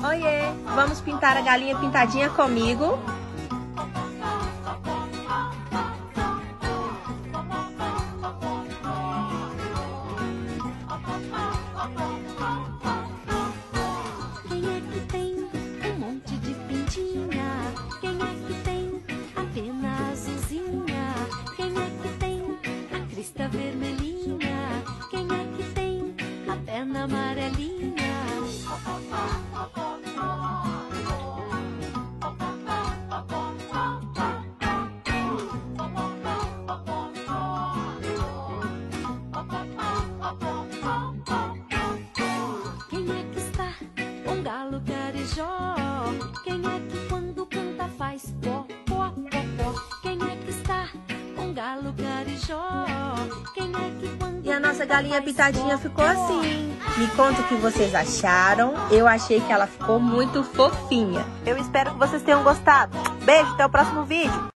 Oiê, vamos pintar a galinha pintadinha comigo? Quem é que tem um monte de pintinha? Quem é que tem a pena azulzinha? Quem é que tem a crista vermelhinha? Quem é que tem a perna amarelinha? Quem é que está um galo carijó? Quem é que quando canta faz pó, pó, pó, pó? Quem é que está um galo carijó? Quem é que quando E a nossa canta galinha faz pintadinha pó, ficou pó? assim. Me conta o que vocês acharam. Eu achei que ela ficou muito fofinha. Eu espero que vocês tenham gostado. Beijo, até o próximo vídeo.